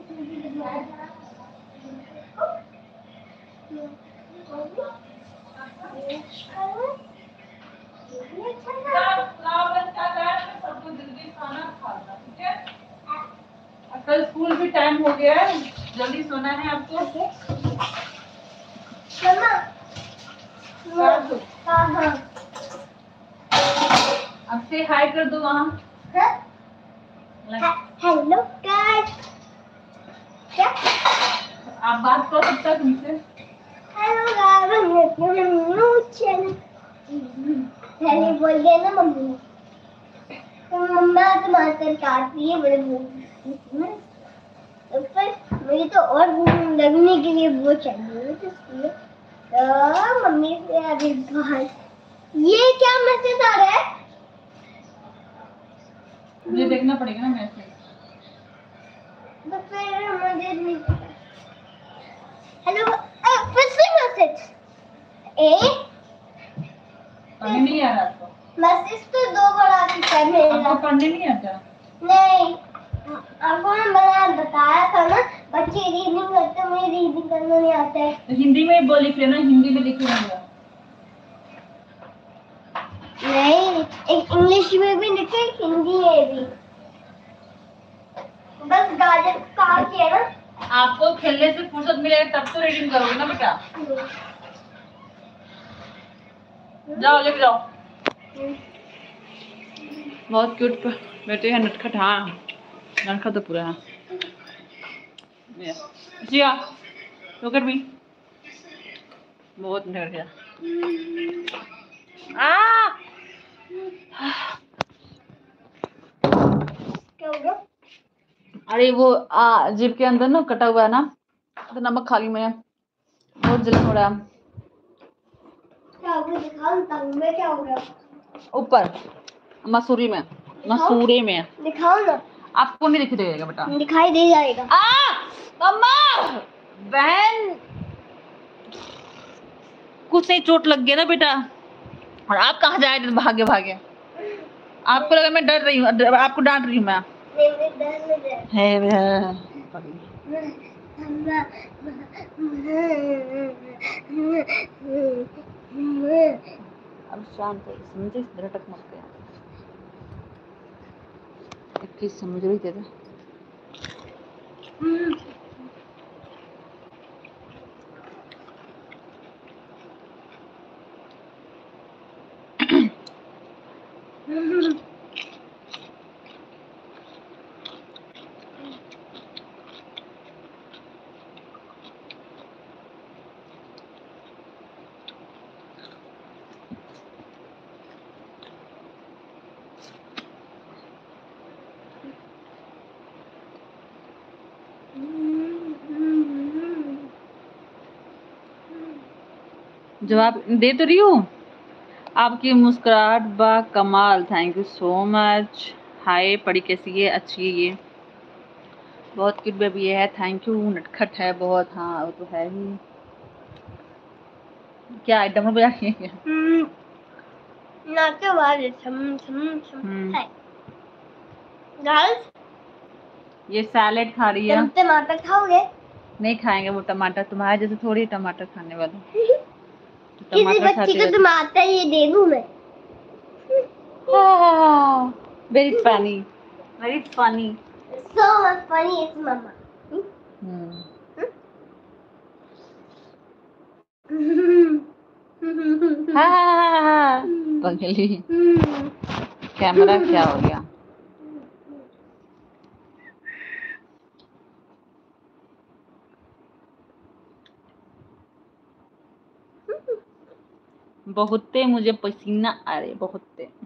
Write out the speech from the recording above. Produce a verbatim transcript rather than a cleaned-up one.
कल स्कूल भी टाइम हो गया है, जल्दी सोना है आपको। अब से हाय कर दो वहाँ। Hello guys. क्या आप बात करो तब तक उनसे। हेलो गाइस, पहले बोल गया ना मम्मी, तो मम्मा टमाटर काट दिए बड़े भूख, तो फिर मुझे तो और भूख लगने के लिए वो चाहिए, तो मम्मी से अभी बाहर। ये क्या मैसेज आ रहा है? मुझे देखना पड़ेगा ना मैसेज। तो फिर मुझे नहीं पता। हेलो, फिर से मैसेज। ए पढ़ने नहीं आ रहा आपको? मैसेज तो दो बार आ चुका है मेरा। आपको पढ़ने नहीं आता? नहीं, आपको मैंने बताया था ना, बच्चे रीडिंग करते, मुझे रीडिंग करना नहीं आता है। तो हिंदी में बोल लिख लेना, हिंदी में लिख लेना। नहीं, एक इंग्लिश में भी लिखे, हिंदी में भी। बस गाजर काट के ना। आपको खेलने से फुर्सत मिलेगा तब तो रीडिंग करोगे ना बेटा। जाओ लेके जाओ। बहुत क्यूट बेटे है नटखट। हाँ नटखट तो पूरा है। जिया लोग भी बहुत नटखट है। आ क्या होगा? अरे वो आ जीभ के अंदर ना कटा हुआ है ना, तो नमक खा ली मैं, बहुत जलन हो रहा है। क्या होगा? दिखाओ तंग में क्या होगा? ऊपर मसूरी में, मसूरे में। दिखाओ ना। आपको नहीं दिख देगा बेटा। दिखाई दे जाएगा। आ मम्मा बहन कुछ नहीं, चोट लग गया ना बेटा। और आप कहाँ जाए भागे भागे? आपको लगा मैं डर रही हूँ, आपको डांट रही हूँ मैं। है अब शांत है, समझे? झटक मत गया एक चीज समझ रही थी। जवाब दे तो रही हूँ। आपकी मुस्कुराहट बा कमाल, thank you so much. Hi पढ़ी कैसी है? अच्छी है ये, बहुत क्यूट बेबी है। Thank you. नटखट है बहुत। हाँ वो तो है ही। क्या आइटम बजा रही है? नाके वाले छम छम छम है। गर्ल्स ये सैलेड खा रही है। तुम टमाटर खाओगे? नहीं खाएंगे वो टमाटर, तुम्हारे जैसे थोड़ी टमाटर खाने वाले। किसी बच्ची को टमाटर ये दे दूं मैं? Very funny, very funny, so much funny is mama. पगली कैमरा क्या हो गया? बहुते मुझे पसीना आ रहे बहुते।